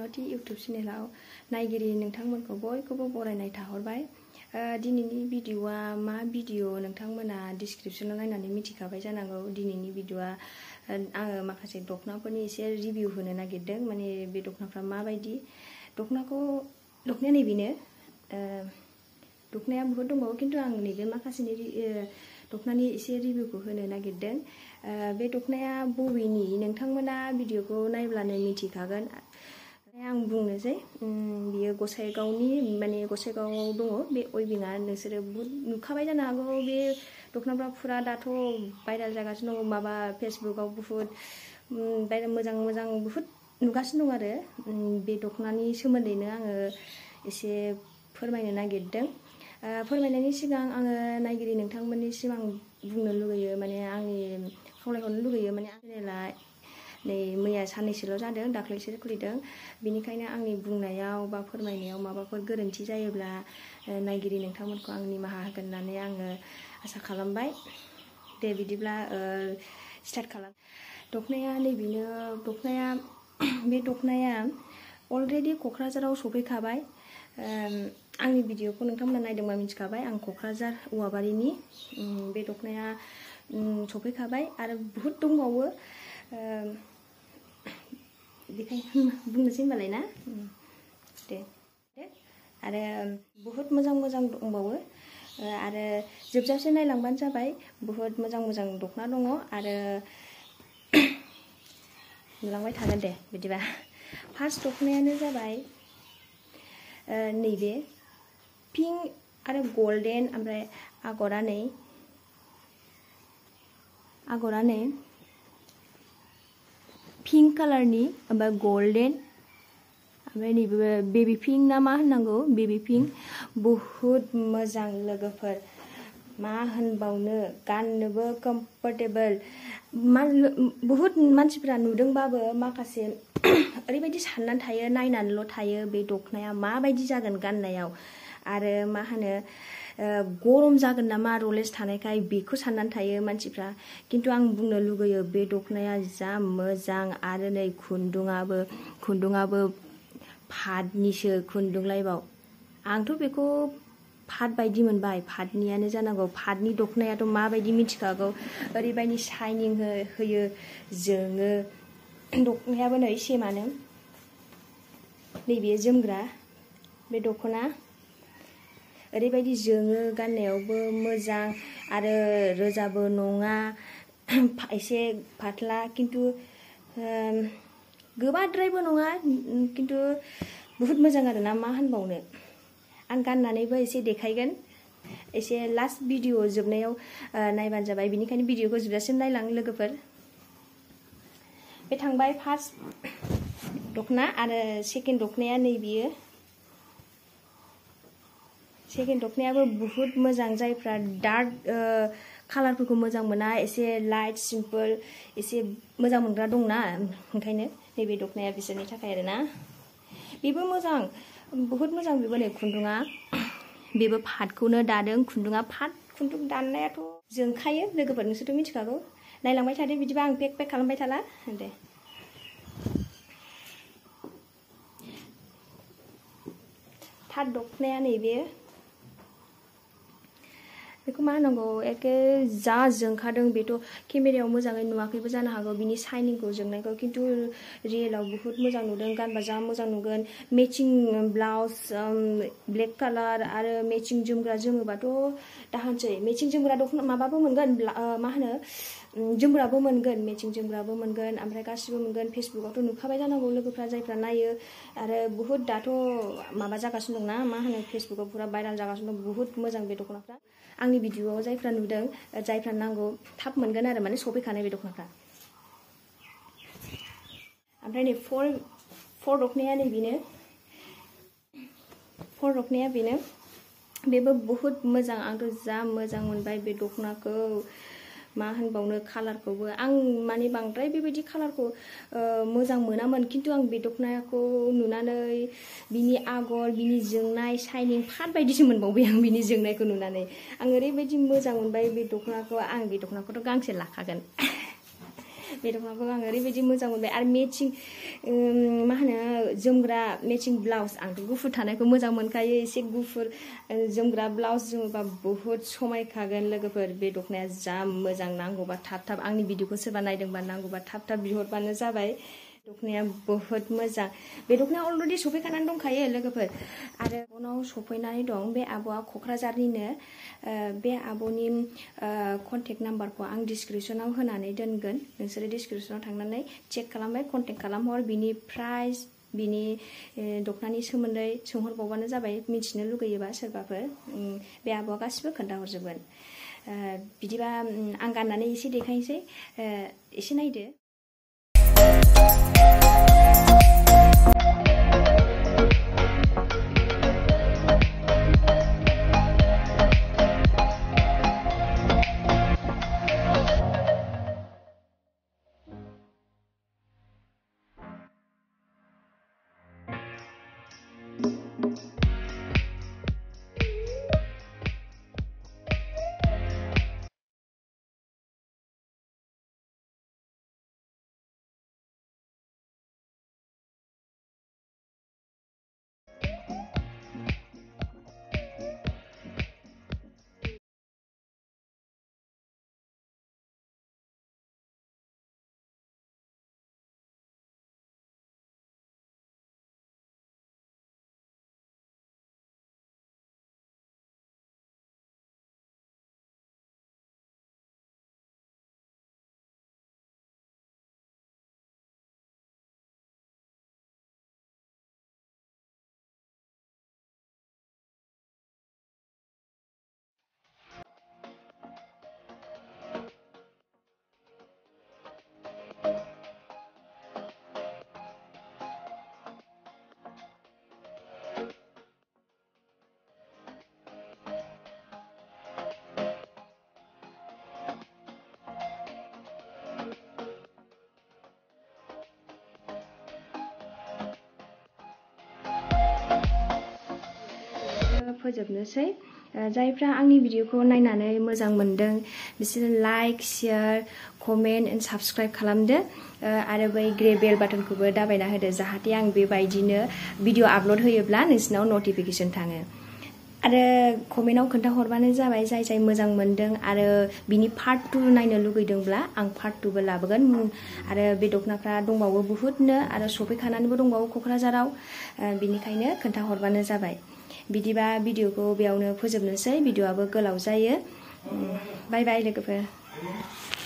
साखाथि इउटुब चेनेलाव नायगिरि नोंथांमोनखौ बयखौबो बरायनाय थाहरबाय। दिनैनि भिडिअआ मा भिडिअ नोंथांमोना डिस्क्रिप्शनाव नायनानै मिथिखाबाय जानांगौ। दिनैनि भिडिअआ आङो माखासे दखनाफोरनि एसे रिभिउ होनो नागिरदों। माने बे दखनाफ्रा माबायदि दखनाया नैबेनो दखनाया बहुत दंबावो, किन्तु आं नैबे माखासेनि दखनानि एसे रिभिउखौ होनो नागिरदों। बे दखनाया बबेनि नोंथांमोना भिडिअखौ नायब्लानो मिथिखागोन। आं बुंनोसै बियो गसाइगावनि, माने गसाइगावआव दङ बे उइभिंआ। नोंसोरो बहुत नुखाबाय जानो हागौ। बे दखनाफ्रा फुरा दाथ' भाइरेल जागासिनो दङ, माबा फेसबुकआव बहुत मोजां मोजां बहुत नुगासिनो दं आरो। बे दखनानि सोमोन्दैनो आङो एसे फोरमायनो नागिरदों। फोरमायनायनि सिगां आङो नायगिरि नोंथांमोननिसिम आं बुंनो लुगैयो, माने आंनि खावलायहरनो लुगैयो। माने चेनेला नै मैया साननैसोल' जादों, दाख्लैसो खुलिदों। बेनिखायनो आंनि बुंनायाव बा फोरमायनायाव माबाफोर गोरोन्थि जायोब्ला नायगिरि नोंथांमोनखौ आं निमाहा होगोन होननानै आङो आसा खालामबाय। दे बिदिब्ला स्टार्ट खालाम। दखनाया नैबेनो बे दखनाया अलरेडि क'क्राझाराव सफैखाबाय। आंनि भिडिअखौ नोंथांमोना नायदोंबा मिथिखाबाय। आं क'क्राझार औवाबारिनि। बे दखनाया सफैखाबाय आरो बहुत दंबावो। बेखायनो बुंनोसै होनबालाय ना। दे आरो बहुत मोजां मोजां दंबावो आरो जोबजासे नायलांबानो जाबाय। बहुत मोजां मोजां दखना दङ आरो नुलांबाय थागोन। दे बिदिबा फार्स्ट दखनायानो जाबाय नैबे पिंक आरो गल्डेन, ओमफ्राय आगरा नै पिंक कालारनि, ओमफ्राय गल्डेन, ओमफ्राय नैबे बेबी पिंक ना मा होननांगौ, बेबी पिंक। बहुद मोजां लोगोफोर, मा होनबावनो, गाननोबो कम्फर्टेबल। बहुत मानसिफ्रा नुदोंबाबो माखासे ओरैबायदि साननानै थायो, नायनानैल' थायो बे दखनाया माबायदि जागोन गाननायाव, आरो मा होनो गरम जागोन नामा रलेस थानायखाय, बेखौ साननानै थायो मानसिफ्रा। किन्तु आं बुंनो लुगैयो बे दखनाया जा मोजां। आरो नै खुन्दुङाबो पाटनिसो खुन्दुंलायबाव। आंथ' बेखौ पाट बायदि मोनबाय, पाटनियानो जानांगौ। पाटनि दखनायाथ' माबायदि मिथिखागौ, ओरैबायदि शाइनिं होयो, जोङो। दखनायाबो नै सेमानो। नैबे जोमग्रा बे दखना ओरैबायदि जोङो, गाननायावबो मोजां आरो रोजाबो नङा, एसे पातला, किन्तु गोबाद्रायबो नङा, किन्तु बहुत मोजां आरो ना, मा होनबावनो। आं गाननानैबो एसे देखायगोन, एसे लास्ट भिडिअ जोबनायाव नायबानो जाबाय। बिनिखायनो भिडिअखौ जोबजासिम नायलां लोगोफोर। बे थांबाय फार्स्ट दखना। आरो सेकेन्ड दखनाया नैबेयो। सेकेन्ड दखनायाबो बहुत मोजां। जायफ्रा डार्क कालारफोरखौ मोजां मोना, एसे लाइट सिम्पोल एसे मोजां मोनग्रा दंना, ओंखायनो नैबे दखनाया बिसोरनि थाखाय आरोना। बेबो मोजां, बहुत मोजां। बेबो नै खुन्दुङा, बेबो पाटखौनो दादों। खुन्दुङा पाट खुन्दुं दाननायाथ' जोंखायो लोगोफोर, नोंसोरथ' मिथिखागौ। नायलांबाय थादो बिदिबा, आं पेक खालामबाय थाला। दे थार्ड दखनाया नैबे। बेखौ मा होनांगौ, एखे जा जोंखादों। बेथ' केमेरायाव मोजाङै नुवाखैबो जानो हागौ बिनि शाइनिंखौ, जोंनायखौ, किन्तु रियेलाव बहुत मोजां नुदों। गानबा जा मोजां नुगोन। मेचिं ब्लाउस ब्लेक कालार आरो मेचिं जोमग्रा जोमोबाथ' दाहोनसै। मेचिं जोमग्रा दखना माबाबो मोनगोन, मा होनो, जोमग्राबो मोनगोन, मेचिं जोमग्राबो मोनगोन, ओमफ्राय गासिबो मोनगोन। फेसबुकआवथ' नुखाबाय जानांगौ लोगोफ्रा, जायफ्रा नायो। आरो बहुत दाथ' माबा जागासिनो दंना, मा होनो, फेसबुकआव पुरा भाइरेल जागासिनो दं। बहुत मोजां बे दखनाफ्रा। आंनि भिडिअआव जायफ्रा नुदों, जायफ्रा नांगौ, थाब मोनगोन आरो, माने सफैखानाय बे दखनाफ्रा। ओमफ्राय नै फर दखनाया नैबेनो। फर दखनाया बेनो। बेबो बहुत मोजां। आंथ' जा मोजां मोनबाय बे दखनाखौ, मा होनबावनो। कालारखौबो आं माने बांद्राय बेबायदि कालारखौ मोजां मोनामोन, किन्तु आं बे दखनाखौ नुनानै बिनि आगर, बिनि जोंनाय, शाइनिं पाट बायदिसो मोनबावबाय आं बिनि जोंनायखौ नुनानै। आं ओरैबायदि मोजां मोनबाय बे दखनाखौ। आं बे दखनाखौथ' गांसे लाखागोन। बे दख'नाखौ आं ओरैबायदि मोजां मोनबाय आरो मेचिं मा होनो जोमग्रा मेचिं ब्लाउस आंथ' गुफुर थानायखौ मोजां मोनखायो एसे गुफुर जोमग्रा ब्लाउस जोमोबा बुहुत समायखागोन लोगोफोर बे दख'नाया जा मोजां नांगौबा थाब आंनि भिडिअखौ सोरबा नायदोंबा नांगौबा थाब बिहरबानो जाबाय दख'नाया बहुत मोजां बे दख'नाया अलरेडि सफैखानानै दंखायो लोगोफोर आरो उनाव सफैनानै दं बे आब'आ क'क्राझारनिनो बे आब'नि कन्टेक्ट नाम्बारखौ आं डिसक्रिपसनाव होनानै दोनगोन नोंसोरो डिसक्रिपसनाव थांनानै चेक खालामबाय कन्टेक्ट खालामहर बिनि प्राइस बिनि दख'नानि सोमोन्दै सोंहरबावबानो जाबाय मिथिनो लुगैयोबा सोरबाफोर बे आब'आ गासिबो खोन्थाहरजोबगोन बिदिबा आं गाननानै एसे देखायनोसै एसे नायदो फोजोबनोसै जायफ्रा आंनि भिडिअखौ नायनानै मोजां मोनदों बिसोरो like share comment and subscribe खालामदो आरो बै ग्रे बेल बाटनखौबो दाबायना होदो जाहाथे आं बेबायदिनो भिडिअ आपल'ड होयोब्ला नोंसिनाव नटिफिकेसन थाङो आरो कमेन्टआव खोन्थाहरबानो जाबाय जाय मोजां मोनदों आरो बिनि पार्ट 2 नायनो लुगैदोंब्ला आं पार्ट 2 बो लाबोगोन आरो बे दख'नाफ्रा दंबावो बुहुतनो आरो सफैखानानैबो दंबावो क'क्राझाराव बिनिखायनो खोन्थाहरबानो जाबाय बिदिबा भिडिअखौ बेयावनो फोजोबनोसै भिडिअआबो गोलाव जायो बाय बाय लोगोफोर